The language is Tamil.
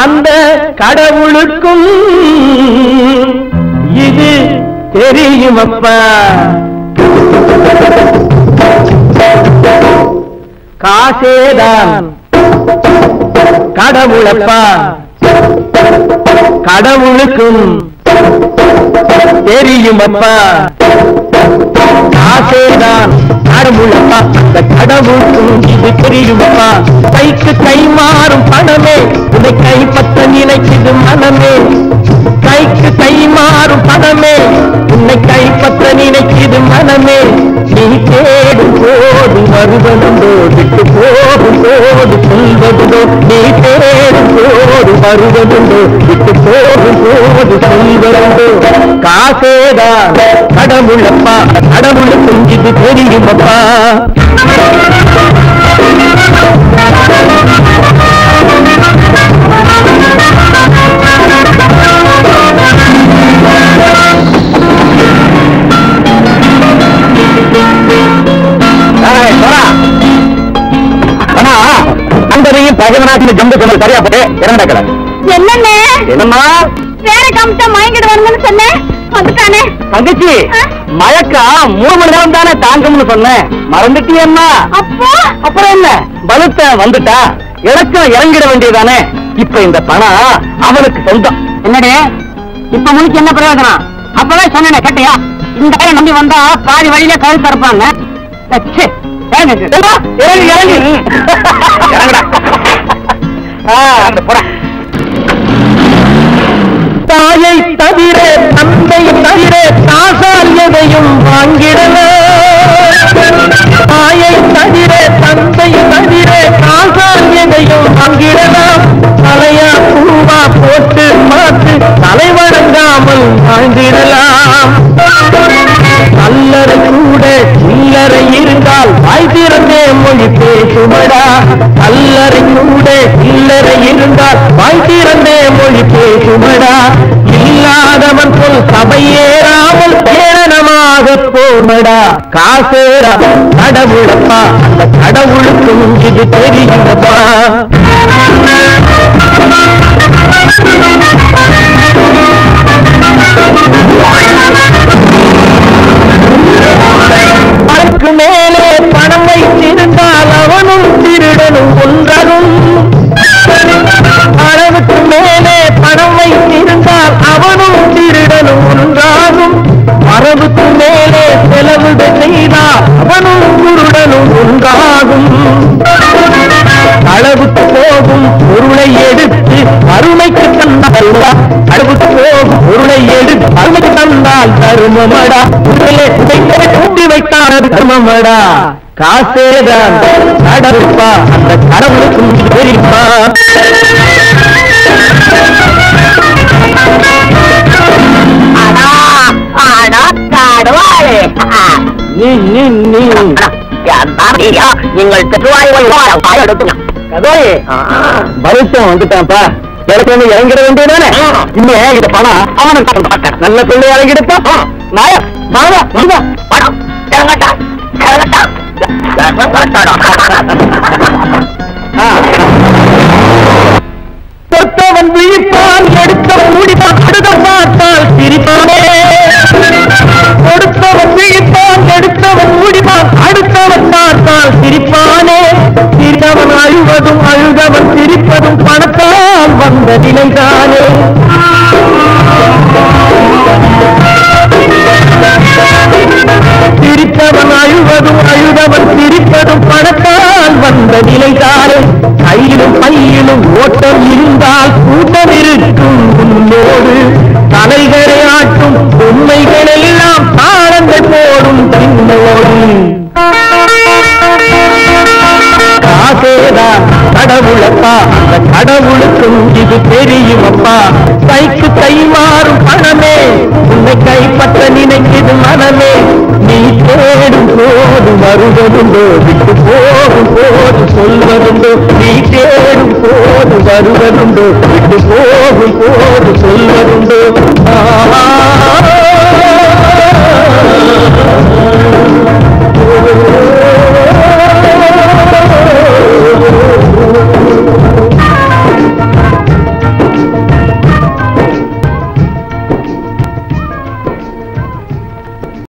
அந்த கடவுளுக்கும் இது தெரியுமப்பா. காசேதான் கடவுளப்பா, கடவுளுக்கும் தெரியுமப்பா. காசேதான் கடவுளப்பா, அந்த கடவுளுக்கும் இது தெரியுமப்பா. கைக்கு கை மாறும் பணமே உன்னை கைப்பற்ற நினைக்குது மனமே. கைக்கு கை மாறும் பணமே உன்னை கைப்பற்ற நினைக்குது மனமே. நீ தேடும் போது வருவதுண்டோ, விட்டு போகும் போது சொல்வதுண்டோ. நீ தேடும் போது வருவதுண்டோ, விட்டு போகும் போது சொல்வதுண்டோ. காசேதான் கடவுளப்பா, கடவுளுக்கும் இது தெரியுமப்பா. அந்தரையும் பகவனாத்தின் ஜம்பு சொன்னது சரியா போட்டு இறங்கடக்கல. என்னண்ணே என்னம்மா வேற கமிட்டா மயங்கிட்டு வரணும்னு சொன்னேன், வந்துட்டானே. தங்கச்சி மயக்கா 3 மணி நேரம் தானே தாங்கம்னு சொன்னேன், மறந்துட்டியம்மா. அப்போ அப்புறம் என்ன பலுத்த வந்துட்டா இலக்கம் இறங்கிட வேண்டியதானே. இப்ப இந்த பணம் அவனுக்கு சொந்தம். என்னடே இப்ப முழுக்க என்ன பிரயோஜனம்? அப்பவே சொன்னேன் கேட்டியா? இந்த கையை நம்பி வந்தா பாதி வழியில கழுத்து தரப்பாங்க. தாயை தவிர தந்தை தவிர காசால் எதையும் வாங்கிடலாம். தாயை தவிர தந்தை தவிர காசால் எதையும் வாங்கிடலாம். தலையா பூவா போட்டு மாற்று தலை வணங்காமல் வாழ்ந்திடலாம். கல்லறை கூட சில்லறை இருந்தால் வாய் திறந்தே மொழி பேசுமடா. கல்லறை கூட சில்லறை இருந்தால் வாய் திறந்தே மொழி பேசுமடா. இல்லாதவன் போல் சபையேறாமல் ஏளனமாக போமடா. காசேரா கடவுளப்பா, அந்த கடவுளுக்கும் இது தெரியுமப்பா. அதற்கு மேலே பணம் வைத்திருந்தால் அவனும் திருடனும் ஒன்றரும். அளவுக்கு மேலே பணம் வைத்திருந்தால் அவனும் திருடனும் ஒன்றாகும். வரவுக்கு மேலே செலவுகள் செய்தால் அவனும் குருடனும் ஒன்றாகும். அளவுக்கு போகும் பொருளை எடுத்து அருமைக்கு தந்தால், அளவுக்கு போகும் பொருளை எடுத்து அருமைக்கு தந்தால் தருமமடா. கூட்டி வைத்தால் அது தர்மமடா. காசேதான் கடவுப்பா, அந்த கடவுளுக்கும் தெரியுமா. நீங்கள் பருத்தம் வந்துட்டான்ப்பா, எனக்கு வந்து இறங்கிட வேண்டியதானே. இன்னும் இந்த பணம் அவனுக்கு நல்ல பிள்ளை இறங்கிடுப்பா. நாயா பணம் இறங்கட்டா இறங்கட்டா. பொத்தவன் விழிப்பான், எடுத்த முடிப்பான், அடுத்த பார்த்தால் சிரிப்பானே. கொடுத்தவன் விழிப்பான், எடுத்தவன் முடிப்பான், அடுத்தவன் பார்த்தால் சிரிப்பானே. சிரித்தவன் அழுவதும் அழுதவன் சிரிப்பதும் பணத்தால் வந்த நிலைதானே. சிரித்தவன் அழுவதும் அழுதவன் சிரிப்பதும் பணத்தால் வந்த நிலைதானே. கையிலும் பையிலும் ஓட்டம் இருந்தால் கூட்டம் இருக்கும் உன்னோடு. தலைகளை ஆட்டும் உண்மைகள் எல்லாம்